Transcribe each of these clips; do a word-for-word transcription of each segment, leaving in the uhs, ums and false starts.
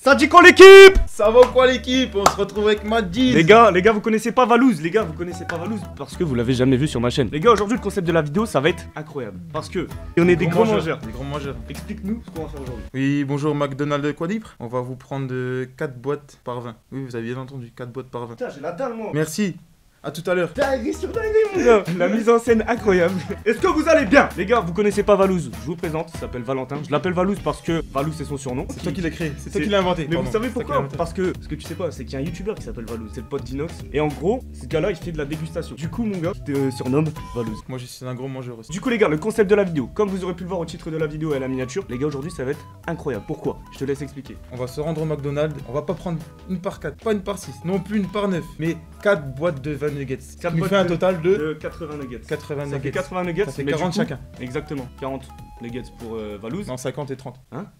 Ça dit quoi l'équipe? Ça va quoi l'équipe? On se retrouve avec Madjiz. Les gars, les gars, vous connaissez pas Valouz, les gars, vous connaissez pas Valouz parce que vous l'avez jamais vu sur ma chaîne. Les gars, aujourd'hui le concept de la vidéo, ça va être incroyable parce que on est des gros mangeurs. Des grands mangeurs. Explique-nous ce qu'on va faire aujourd'hui. Oui, bonjour McDonald's Quadipre. On va vous prendre quatre boîtes par vingt. Oui, vous avez bien entendu, quatre boîtes par vingt. Putain, j'ai la dalle moi. Merci. À tout à l'heure. Dinguerie sur dinguerie mon gars. La mise en scène incroyable. Est-ce que vous allez bien? Les gars, vous connaissez pas Valouz? Je vous présente, il s'appelle Valentin. Je l'appelle Valouz parce que Valouz c'est son surnom. C'est toi qui l'as créé, c'est toi C'est- qui l'as inventé. Mais Pardon. vous savez C'est toi qui pourquoi? l'as inventé. Parce que ce que tu sais pas, c'est qu'il y a un youtubeur qui s'appelle Valouz, c'est le pote d'Inox. Et en gros, ce gars-là il fait de la dégustation. Du coup, mon gars, il te surnomme Valouz. Moi je suis un gros mangeur aussi. Du coup les gars, le concept de la vidéo, comme vous aurez pu le voir au titre de la vidéo et à la miniature, les gars aujourd'hui ça va être incroyable. Pourquoi? Je te laisse expliquer. On va se rendre au McDonald's. On va pas prendre une par quatre, pas une par six, non plus une par neuf, mais quatre boîtes de vingt nuggets. Ce Quatre qui nous boîtes fait un de- total de De quatre-vingts nuggets. quatre-vingts Ça fait nuggets. quatre-vingts nuggets. Ça fait mais du quarante coup- chacun. Exactement, quarante nuggets pour euh, Valouz. Non, cinquante et trente.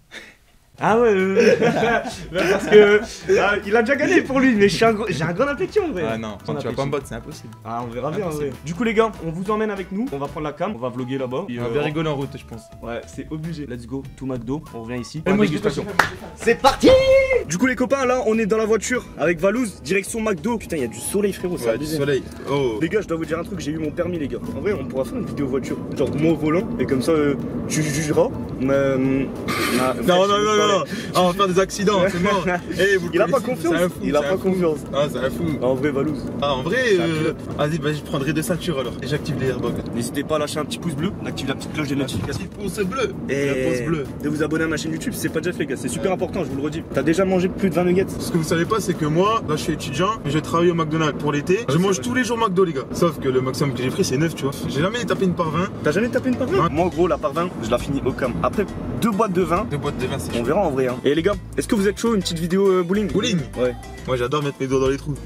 Ah ouais, euh, bah, parce que ah, il a déjà gagné pour lui, mais j'ai un, gros- j'ai un grand appétit en vrai. Ah non, Son quand tu vas appétit. pas me battre, c'est impossible. Ah, on verra bien en vrai. Impossible. Du coup les gars, on vous emmène avec nous, on va prendre la cam, on va vlogger là-bas. Et, On va euh, bien rigoler en route, je pense. Ouais, c'est obligé. Let's go, to McDo, on revient ici. Et pour la moi, je dégustation. vais C'est parti. Du coup les copains, là on est dans la voiture avec Valouz, direction McDo. Putain, il y a du soleil frérot, c'est Ouais, du abusé. soleil. Oh. Les gars, je dois vous dire un truc, j'ai eu mon permis les gars. En vrai, on pourra faire une vidéo voiture, genre moi au volant, et comme ça euh, tu jugeras. Mais, euh, ma- Non, non, non, non, ah, on va faire des accidents, c'est mort. Eh, vous Il a pas connaissez, confiance, c'est un fou, il a c'est pas un fou. confiance. Ah, c'est un fou. En vrai, Valouz, Ah, en vrai, C'est un euh, pilote. vas-y, bah, je prendrai deux ceintures alors. Et j'active les airbags. n'hésitez pas à lâcher un petit pouce bleu, on active la petite cloche des notifications. Petit pouce bleu. Et La pouce bleue. de vous abonner à ma chaîne YouTube si c'est pas déjà fait les gars, c'est super important, je vous le redis. T'as déjà mangé plus de vingt nuggets? Ce que vous savez pas, c'est que moi, là, je suis étudiant, mais je travaille au McDonald's pour l'été. Je c'est mange vrai. tous les jours McDo, les gars. Sauf que le maximum que j'ai pris, c'est neuf, tu vois. J'ai jamais tapé une par vingt. T'as jamais tapé une par vingt? Ouais. Moi en gros la par vingt, je la finis au cam. Après deux boîtes de vin, Deux boîtes de vingt, c'est on chaud. verra en vrai hein. Et les gars, est-ce que vous êtes chaud une petite vidéo euh, bowling? Bowling. Ouais. Moi, j'adore mettre mes doigts dans les trous.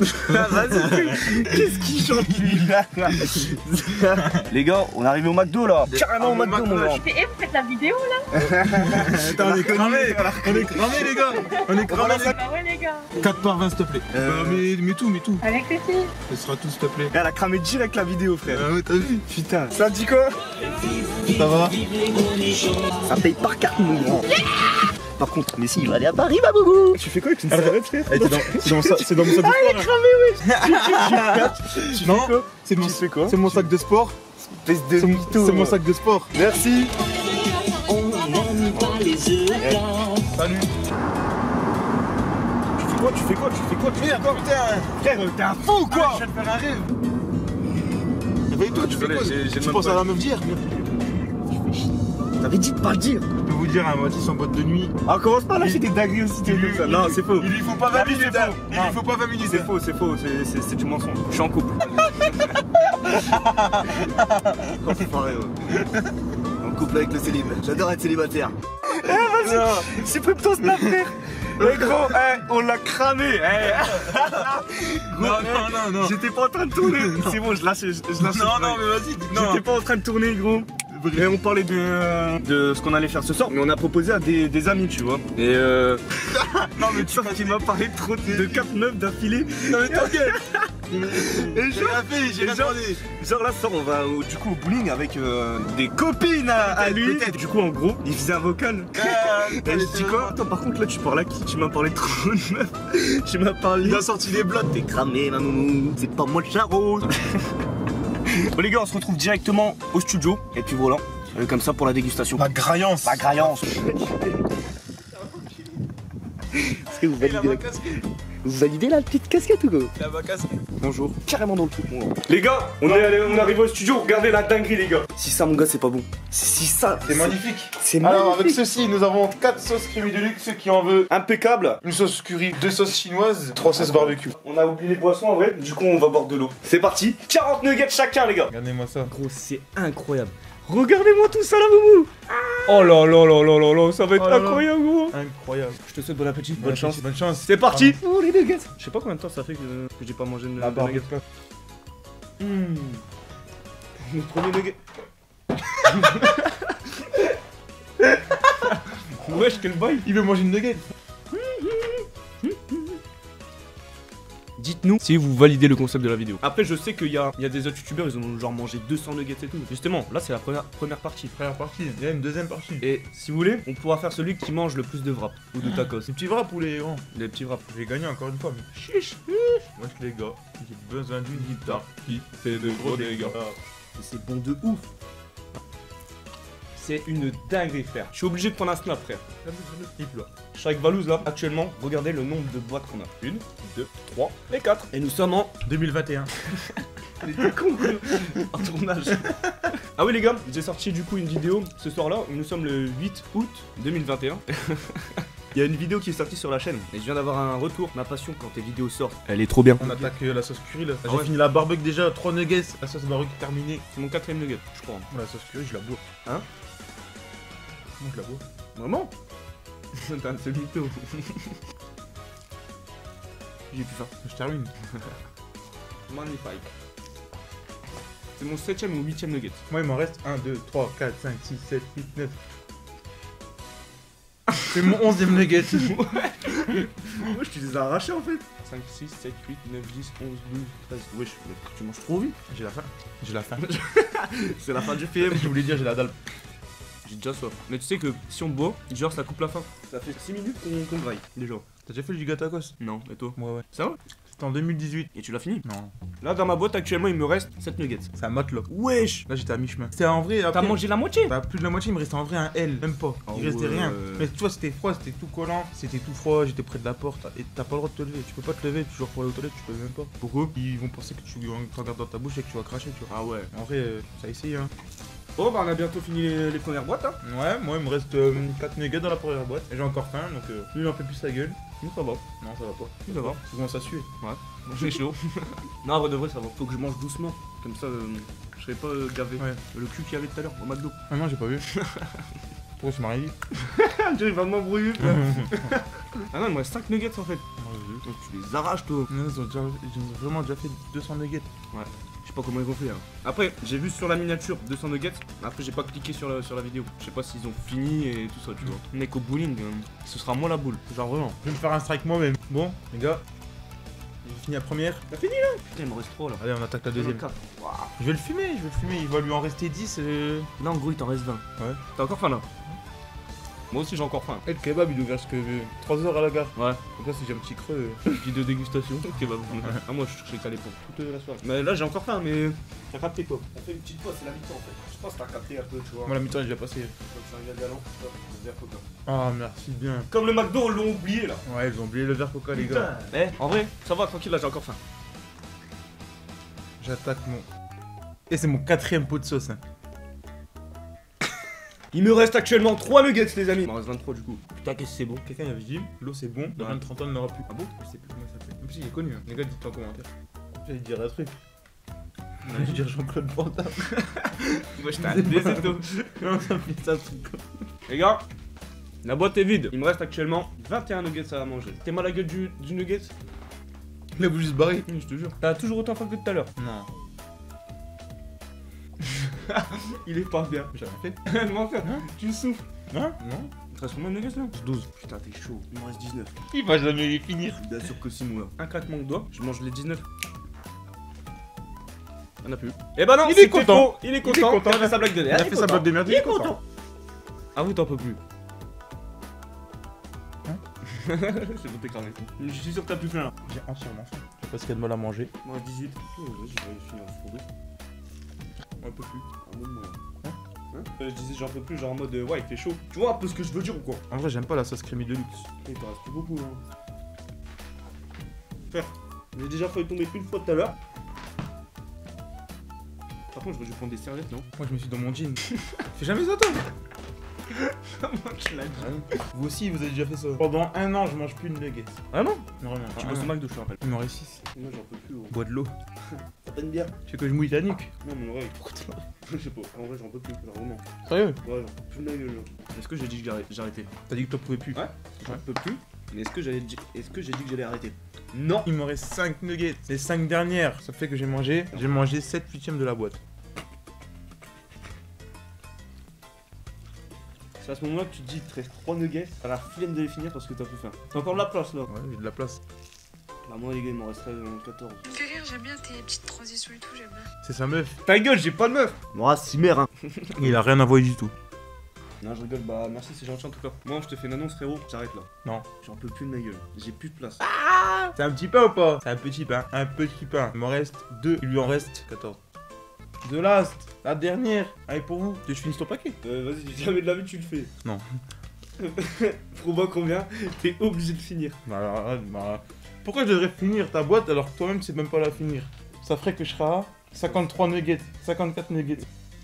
Vas-y, qu'est-ce qu'il chante lui là? Les gars, on est arrivé au McDo là. Carrément au Ah, McDo mon McDo, gars. Et vous faites la vidéo là? Attends, on est cramés. On est cramés, les gars. On est cramés, les gars. Bah ouais les gars. quatre par vingt, s'il te plaît. Euh. Bah, mais, mais tout, mais tout. Avec les filles. Ce sera tout, s'il te plaît. Elle a cramé direct la vidéo frère. Ah ouais, t'as vu? Putain, ça dit quoi? Ça va? Ça paye par carte mon grand. Par contre, mais si il va aller à Paris ma boubou. Tu fais quoi avec une cigarette frère? Eh, t'es dans- C'est dans, mon sac- c'est dans mon sac de Ah il est sport. cramé wesh. Tu Non, fais quoi? c'est mon, Tu fais quoi? c'est mon sac de sport. Espèce de C'est mon, mytho. c'est mon sac de sport. Merci. Salut. Tu fais quoi? Tu fais quoi? Tu fais quoi? Tu fais Merde, quoi? putain. Frère, t'es un fou quoi? Je viens de faire un rêve. Et toi, tu fais Désolé, quoi? j'ai- j'ai Tu même penses pas- à la meuf d'hier? T'avais dit de pas le dire. Je peux vous dire, un Mathis en boîte de nuit. Ah, commence pas à lâcher des dingueries aussi, t'es comme ça. Non, c'est faux. Il lui faut pas La vingt vie, minutes. c'est hein. faux. Il Non. lui faut pas vingt minutes. C'est faux, c'est faux, c'est- c'est c'est du mensonge. Je suis en couple. Enfoiré, ouais. En couple avec le célib. J'adore être célibataire. Eh, vas-y, supprime-toi Snap, frère. Eh gros, eh, on l'a cramé. Eh. Gros, Non, eh, non, non, non. J'étais pas en train de tourner. C'est bon, je lâche. Je, je lâche. Non, non, mais vas-y. Non. J'étais pas en train de tourner, gros. Et on parlait de, de ce qu'on allait faire ce soir, mais on a proposé à des, des amis, tu vois. Et euh. Non, mais tu Ça qui m'a parlé trop de, de quatre neuf d'affilée. Non, mais t'inquiète. Et J'ai rien fait, j'ai Et rien genre- demandé. Genre là, ça, on va au- du coup au bowling avec euh, des copines à, à Peut-être, lui. peut-être. Du coup, en gros, il faisait un vocal. Euh, Et je dis quoi? Attends, par contre, là, tu parles à qui? Tu m'as parlé trop de meuf. Tu m'as parlé. Il a sorti les blocs. T'es cramé, ma nounou. C'est pas moi le charron. Bon, les gars, on se retrouve directement au studio. Et puis voilà. Euh, comme ça pour la dégustation. La graillance. La graillance. Est-ce que vous validez la... Vous validez la petite casquette ou quoi? La vacasse. Bonjour. Carrément dans le truc, mon gars. Les gars, on est, allé- on est arrivé au studio, regardez la dinguerie, les gars. Si ça, mon gars, c'est pas bon. Si, si ça. C'est magnifique. C'est magnifique. Alors, avec ceci, nous avons quatre sauces creamy de luxe. Ceux qui en veulent, Impeccable. une sauce curry, deux sauces chinoises, trois sauces barbecue. On a oublié les boissons en vrai, du coup, on va boire de l'eau. C'est parti. quarante nuggets chacun, les gars. Regardez-moi ça. Gros, c'est incroyable. Regardez-moi tout ça là, Moumou. Oh là là là là là là, ça va être Oh là là. incroyable, gros. Incroyable. Je te souhaite bon appétit, bonne chance. Bonne chance. C'est parti. Oh les nuggets. Je sais pas combien de temps ça fait que, que j'ai pas mangé de, La de barbecue. nuggets. Mmh. Le premier nugget. Wesh, quel bail. Il veut manger une nugget. Dites dites-nous si vous validez le concept de la vidéo. Après, je sais qu'il y a, il y a des autres youtubeurs, ils ont genre mangé deux cents nuggets et tout. Justement, là, c'est la première, première partie. Première partie, il y a une deuxième partie. Et si vous voulez, on pourra faire celui qui mange le plus de wraps ou de tacos. C'est petit wrap ou les grands? Les petits wraps. J'ai gagné encore une fois, mais chiche, chiche. Moi, les gars, j'ai besoin d'une guitare qui fait de gros dégâts. Et c'est bon de ouf. C'est une dinguerie, frère. Je suis obligé de prendre un snap, frère. Le type là. Je suis avec Valouz là, actuellement. Regardez le nombre de boîtes qu'on a. Une, deux, trois et quatre. Et nous sommes en deux mille vingt et un. Elle était con, en tournage. Ah oui les gars, j'ai sorti du coup une vidéo ce soir-là. Nous sommes le huit août deux mille vingt et un. Il y a une vidéo qui est sortie sur la chaîne et je viens d'avoir un retour. Ma passion quand tes vidéos sortent, elle est trop bien. On attaque euh, la sauce curry là. Ah J'ai ouais. fini la barbecue déjà, trois nuggets. La sauce barbecue terminée. C'est mon quatrième nugget, je crois. La sauce curry, je la bois. Hein? Non, je la bois. Vraiment? T'as un seul mytho. J'ai plus faim. Je termine. Magnifique. C'est mon septième ou huitième nugget. Moi, il m'en reste un, deux, trois, quatre, cinq, six, sept, huit, neuf. C'est mon onzième nugget. Moi, je te les ai arrachés en fait. cinq, six, sept, huit, neuf, dix, onze, douze, treize. Wesh, mais tu manges trop vite. J'ai la faim. J'ai la faim. C'est la fin du film. Je voulais dire, j'ai la dalle. J'ai déjà soif. Mais tu sais que si on boit, genre ça coupe la faim. Ça fait six minutes qu'on qu'on graille, déjà. T'as déjà fait le giga tacos? Non, et toi? Ouais, ouais. Ça va? C'était en deux mille dix-huit. Et tu l'as fini? Non. Là, dans ma boîte, actuellement, il me reste sept nuggets. C'est un matelot. Wesh! Là, j'étais à mi-chemin. C'était en vrai. T'as Après, mangé la moitié? bah, plus de la moitié, il me restait en vrai un L. Même pas. Oh Il restait ouais. rien. Mais tu vois, c'était froid, c'était tout collant. C'était tout froid. J'étais près de la porte. Et t'as pas le droit de te lever. Tu peux pas te lever. Toujours pour aller aux toilettes, tu peux même pas. Pourquoi? Ils vont penser que tu t'en gardes dans ta bouche et que tu vas cracher, tu vois. Ah ouais. En vrai, euh, ça a essayé, hein. Bon, bah, on a bientôt fini les, les premières boîtes, hein. Ouais, moi, il me reste euh, quatre nuggets dans la première boîte. Et j'ai encore faim, donc euh, lui, il en fait plus sa gueule. Mais ça va. Non, ça va pas. Ça va. Tu commences à suer. Ouais. J'ai chaud. Non, en vrai de vrai, ça va. Faut que je mange doucement. Comme ça, euh, je serai pas euh, gavé. Ouais. Le cul qu'il y avait tout à l'heure au McDo. Ah non, j'ai pas vu. Pourquoi tu m'as rien dit? Il va m'embrouiller. Ah non, il me reste cinq nuggets en fait. Donc tu les arraches toi. Non, ils ont, déjà, ils ont vraiment déjà fait deux cents nuggets. Ouais. Je sais pas comment ils vont faire. Après, j'ai vu sur la miniature deux cents nuggets. Après, j'ai pas cliqué sur la, sur la vidéo. Je sais pas s'ils ont fini et tout ça, tu vois. Mec, au bowling, euh, ce sera moi la boule. Genre vraiment. Je vais me faire un strike moi-même. Bon, les gars, j'ai fini la première. T'as fini là? Putain, il me reste trois là. Allez, on attaque la deuxième. quatre. Waouh. Je vais le fumer, je vais le fumer. Il va lui en rester dix. Euh... Là, en gros, il t'en reste vingt. Ouais. T'as encore faim là? Moi aussi, j'ai encore faim. Et le kebab, il est ouvert jusqu'à trois heures à la gare. Ouais. Donc là, si j'ai un petit creux. Vidéo dégustation. Ok, bah, ah, moi, je serais calé pour toute la soirée. Mais là, j'ai encore faim, mais. T'as capté quoi? On fait une petite pause, c'est la mi-temps en fait. Je pense que t'as capté un peu, tu vois. Moi, la mi-temps est déjà passée. Comme c'est un gars galant, le verre coca. Ah, merci bien. Comme le McDo, on l'a oublié là. Ouais, ils ont oublié le verre coca, les gars. Eh, en vrai, ça va, tranquille, là, j'ai encore faim. J'attaque mon. Et c'est mon quatrième pot de sauce. Hein. Il me reste actuellement trois nuggets, les amis. Il m'en reste vingt-trois du coup. Putain, qu'est-ce que c'est bon. Quelqu'un avait dit l'eau c'est bon, dans Ouais. vingt trente ans, il n'aura plus. Ah bon? Je sais plus comment ça s'appelle. En plus, il est connu. Hein. Les gars, dites-le en commentaire. J'allais dire un truc. J'allais dire Jean-Claude Van Damme. Moi, je t'ai un baiser, toi. Non, ça fait ça, truc. Les gars, la boîte est vide. Il me reste actuellement vingt et un nuggets à manger. T'es mal à la gueule du, du nugget? Il a voulu se barrer. Oui, je te jure. T'as toujours autant faim que tout à l'heure. Non. Il est pas bien. J'ai rien fait. Menteur, Hein? tu souffres. Hein? Non. Il te reste combien de nuggets là? douze. Putain, t'es chaud. Il me reste dix-neuf. Il va jamais les finir. Bien sûr que si, moi. Un claquement de doigts, je mange les dix-neuf. Il en a plus. Eh ben non, Il est c'était content. faux. Il est content. content. Il a fait sa blague de Il a fait sa blague de merde. Il est content. Ah oui, t'en peux plus. Hein? C'est bon, t'es cramé. Je suis sûr que t'as plus faim là. J'ai entièrement faim. Je sais pas ce qu'il y a de mal à manger. Moi, dix-huit. Oh, vas-y, je vais finir ce fourré. On peut plus. En mode moi. Hein? Hein? Euh, je disais, j'en peux plus, genre en mode euh, ouais, il fait chaud. Tu vois un peu ce que je veux dire ou quoi? En vrai, j'aime pas la sauce crémie de luxe. Il t'en reste plus beaucoup, hein. Frère, j'ai déjà failli tomber une fois tout à l'heure. Par contre, j'aurais dû prendre des serviettes, non? Moi, je me suis dans mon jean. Fais jamais ça, toi. Moi, je l'ai dit. Vous aussi, vous avez déjà fait ça. Pendant un an, je mange plus de nuggets. Vraiment? Vraiment. Tu Ah, bosses un au an. McDo, je te rappelle. Il m'en reste six. Moi, j'en peux plus, gros. Bois de l'eau. Ça fait une bière. Tu veux que je mouille ta nuque? Non, mon oreille. Je sais pas. En vrai, j'en peux plus, genre vraiment. Sérieux? Ouais, j'en peux plus de ma gueule, genre. Est-ce que j'ai dit que j'arrêtais- j'arrêtais? T'as dit que toi pouvais plus. Ouais. J'en peux plus. Mais est-ce que j'allais di- est-ce que j'ai dit que j'allais arrêter? Non. Il me reste cinq nuggets. Les cinq dernières, ça fait que j'ai mangé. J'ai mangé sept huitièmes de la boîte. C'est à ce moment-là que tu te dis qu'il te reste trois nuggets. T'as la flemme de les finir parce que t'as plus faim. T'as encore de la place là. Ouais, j'ai de la place. Bah moi les gars il m'en resterait quatorze. Tu me fais rire, j'aime bien tes petites transitions et tout, j'aime bien. C'est sa meuf. Ta gueule, j'ai pas de meuf. Moi si mère hein. Il a rien à voir du tout. Non je rigole, bah merci c'est gentil en tout cas. Moi je te fais une annonce frérot, j'arrête là. Non. J'en peux plus de ma gueule, j'ai plus de place. C'est un petit pain ou pas? C'est un petit pain. Un petit pain. Il m'en reste deux. Il lui en reste quatorze. The last. La dernière. Allez pour vous. Que je finisse ton paquet. Euh vas-y, jamais de la vie tu le fais. Non. Pour moi combien? T'es obligé de finir. Bah, alors, bah, pourquoi je devrais finir ta boîte alors que toi-même tu sais même pas la finir? Ça ferait que je serai à cinquante-trois nuggets. cinquante-quatre nuggets.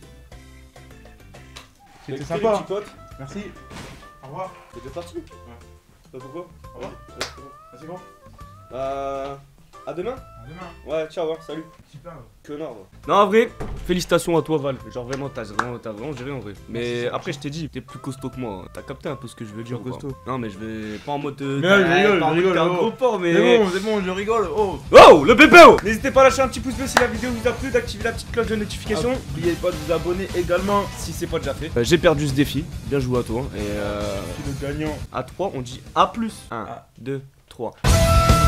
C'était sympa. Petit pote. Merci. Au revoir. T'es déjà parti? Ouais. Pas pourquoi? Au revoir. Ouais, c'est bon. C'est bon. Euh... À demain? À demain. Ouais, ciao, hein, salut. Super. Connard. Non, en vrai, félicitations à toi, Val. Genre, vraiment, t'as vraiment, t'as vraiment géré en vrai. Mais après, je t'ai dit, t'es plus costaud que moi. T'as capté un peu ce que je veux dire. Plus costaud. Non, mais je vais pas en mode. Euh, Mais je rigole, pas en je mode rigole, t'es un oh. gros porc, mais. C'est bon, c'est bon, je rigole. Oh. Oh, le pépéo! N'hésitez pas à lâcher un petit pouce bleu si la vidéo vous a plu, d'activer la petite cloche de notification. N'oubliez pas de vous abonner également. Si c'est pas déjà fait. Euh, J'ai perdu ce défi. Bien joué à toi. Et euh. Le gagnant. À trois, on dit A plus. un, Ah. deux, trois.